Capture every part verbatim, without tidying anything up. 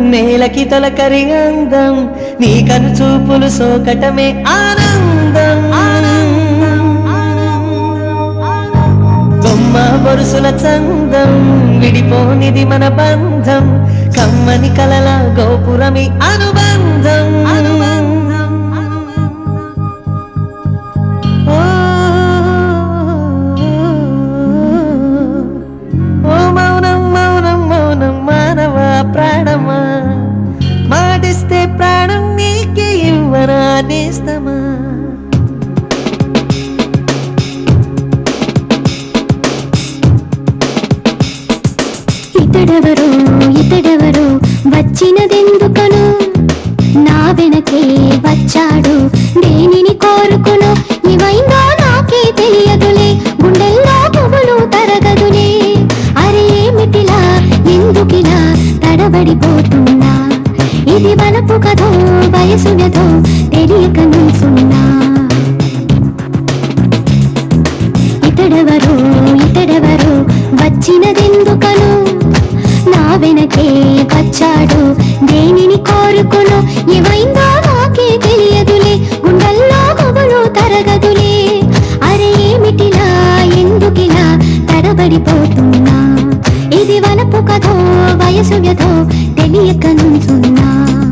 నేలకి తొలకరి అందం నీ కను చూపులు సోకటమే ఆనందం బొమ్మ బొరుసుల చందం విడిపోనిది మన బంధం కమ్మని కలల గోపురమి అనుబంధం ఓ మౌనం మౌనం మౌనం మానవ ప్రాణమా మాటిస్తే ప్రాణం నీకే ఇవ్వనా నేస్తమా ఇతడెవరో ఇతడెవరో వచ్చినదెందుకను నా వెనకే వచ్చాడు దేనిని కోరుకును ఇవైందో నాకే తెలియదులే గుండెల్లో పువ్వులు తరగదులే అరే ఏమిటిలా ఎందుకిలా తడబడిపోతున్నా ఇది వలపు కథో వయసు వ్యధో తెలియక నిల్చున్నా ఇతడెవరో ఇతడెవరో వచ్చినదెందుకను నా వెనకే వచ్చాడు దేనిని కోరుకును ఏమైందో నాకే తెలియదులే గుండెల్లో గుబులు తరగదులే అరే ఏమిటిలా ఎందుకిలా తడబడిపోతున్నా ఇది వలపు కథో వయసు వ్యధో తెలియక నుంచున్నా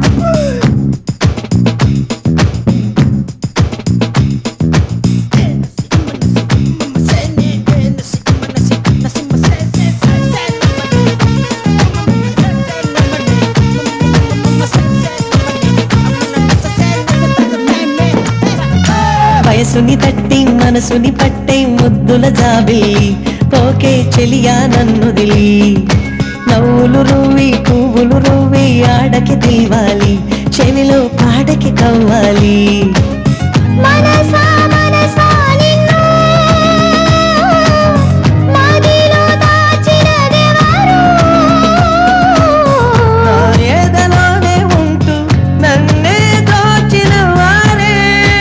వయసుని తట్టి మనసుని పట్టే ముద్దుల జాబిల్లి పోకే చెలియా నన్నుదిలి నవ్వులు రువ్వి పువ్వులు రువ్వి ఆడకి దివాలి చెవిలో పాడకి కవ్వాలి మనసా మనసా నిన్ను మాదిలో దాచినదెవరు ఏదలోనే ఉంటూ నన్నే దోచిన వారే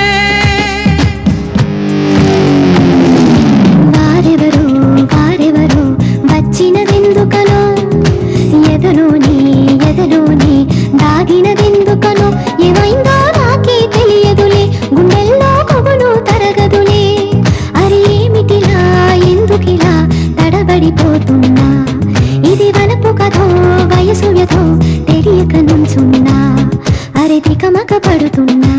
వారెవరు వారెవరు వచ్చినదెందుకనో ఎదలోని ఎదలోని దాగినదెందుకనో ఏమైందో నాకే తెలియదులే గుండెల్లో కొవ్వులు తరగదులే అరే ఏమిటిలా ఎందుకిలా తడబడిపోతున్నా ఇది వలపు కథో వయసు వ్యధో తెలియక నుంచున్నా అరే తికమక పడుతున్నా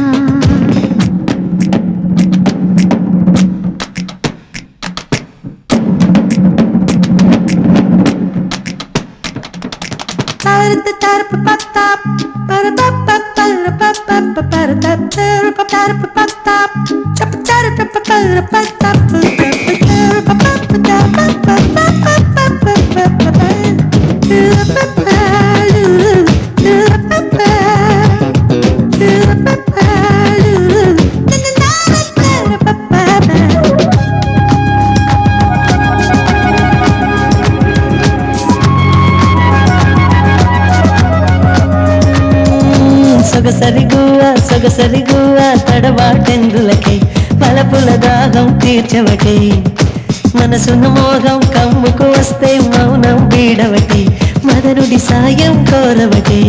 సొగసరిగువ సొగసరిగువ తడబాటెందులకై పలపుల దాహం తీర్చవకై మనసున్న మోహం కమ్ముకు వస్తే మౌనం వీడవకై మదనుడి సాయం కోరవకై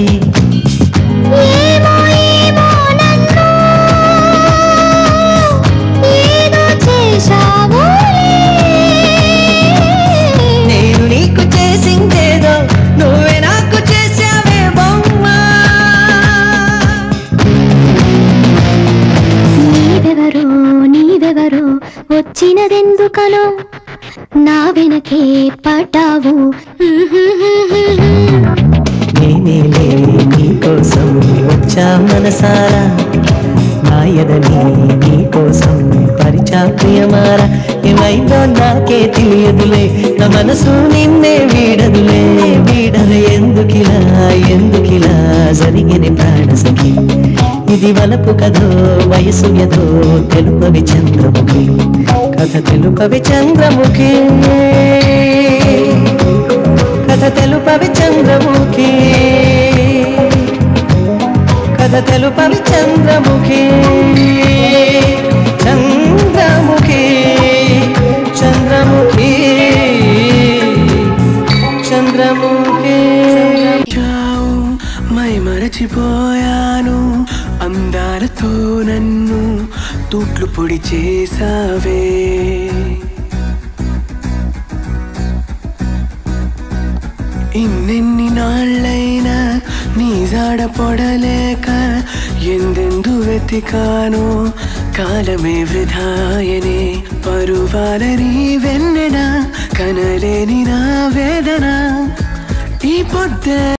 నేను నీకు చేసిందేదో నువ్వే నాకు చేసావే బొమ్మ నీవెవరో నీవెవరో వచ్చినదెందుకనో నా వెనకే పడ్డావు నేనేలే నీకోసం వచ్చా మనసారా నాయదని నీకోసం పరిచా ప్రియమారా ఏమైందో నాకే తెలియదులే నా మనసు నిన్నే వీడదులే వీడలే ఎందుకిలా ఎందుకిలా జరిగిన ప్రాణసఖి ఇది వలపు కథో వయసు ఎదో తెలుపవి చంద్రముఖి కథ తెలుపవి చంద్రముఖి కథ తెలుపవి చంద్రముఖి కథ తెలుపవి చంద్రముఖి చంద్రముఖి చంద్రముఖి చంద్రముఖి మరచిపోయాను అందాలతో నన్ను తూట్లు పొడి చేసావే ఇన్నెన్ని నాళ్ళైనా నీ జాడ పొడలేక ఎందెందు వెతికానో కాలమే వృధాయనే పరువాలని వెన్నెన కనలేని నా వేదన ఈ పొద్దే